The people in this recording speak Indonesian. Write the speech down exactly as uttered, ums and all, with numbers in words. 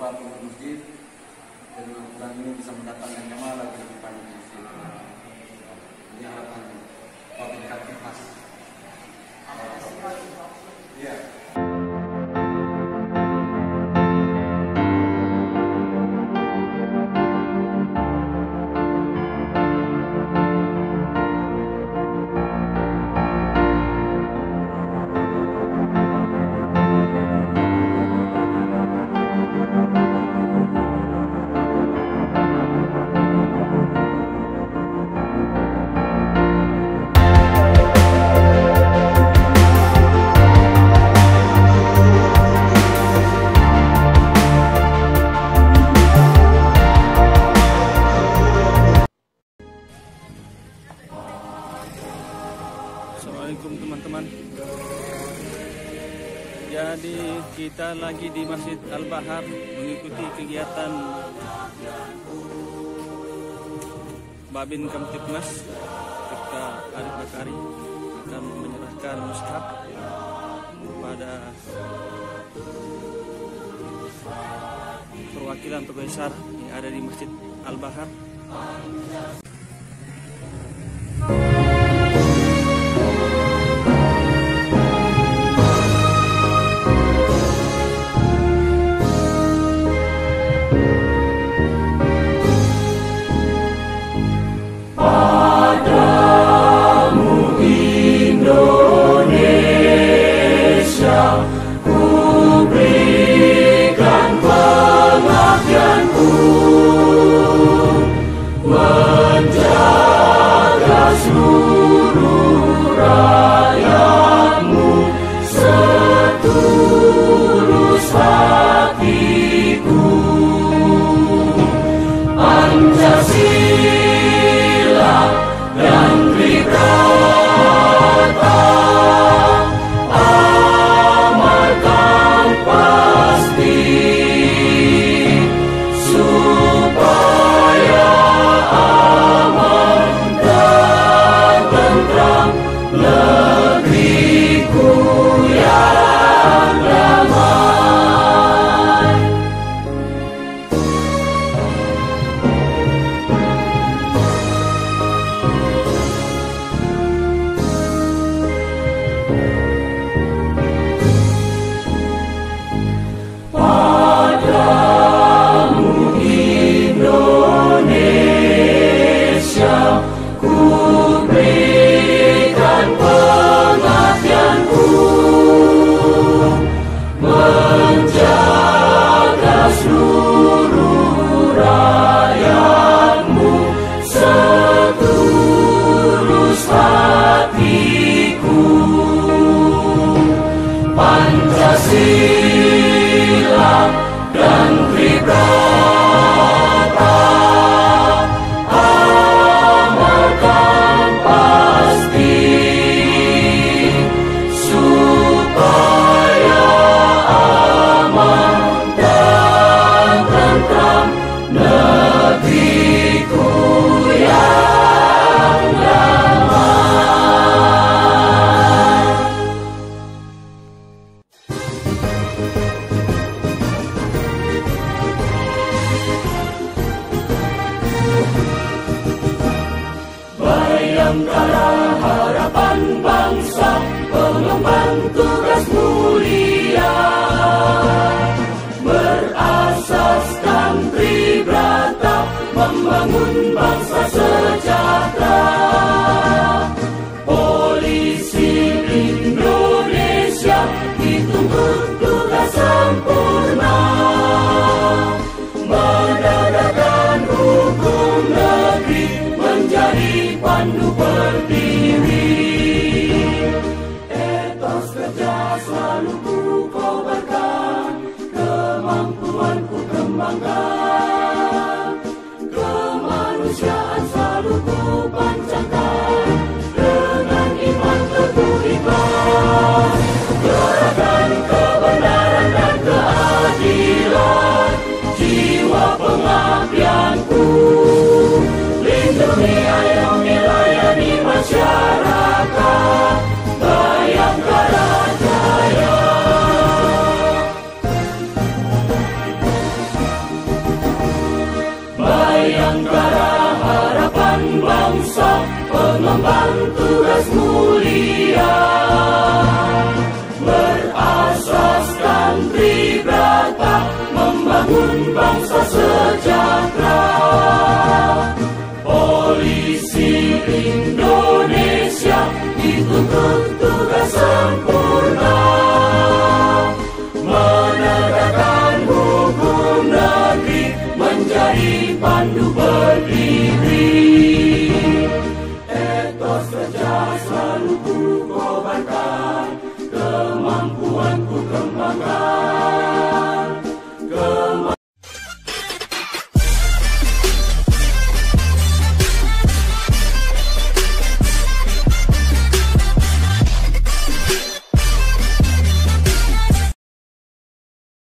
bermanfaat untuk masjid dan dan ini bisa mendatangkan jamaah lagi lebih banyak di masjid. Ini harapan Bapak Kapolres. Ya. Assalamualaikum teman-teman. Jadi kita lagi di Masjid Al-Bahar mengikuti kegiatan Babin Kamtipmas. Ketika Arif Bakari akan menyerahkan mushaf kepada perwakilan pegawai S A R yang ada di Masjid Al-Bahar. Bayangkara harapan bangsa, pengemban tugas mulia, berasaskan Tribrata, membangun bangsa sejahtera. Polisi Indonesia dituntut tugas sempurna, menegakkan hukum negeri, menjadi pandu berdiri. Etos kerja selalu ku kobarkan, kemampuan ku kembangkan, kemanusiaan selalu ku pancangkan, dengan iman teguh ikhlas, gerakan kebenaran dan keadilan, jiwa pengabdianku, lindungi, ayomi, layani masyarakat, Bayangkara Jaya. mengemban tugas mulia, berasaskan tribrata, membangun bangsa sejahtera. Polisi Indonesia dituntut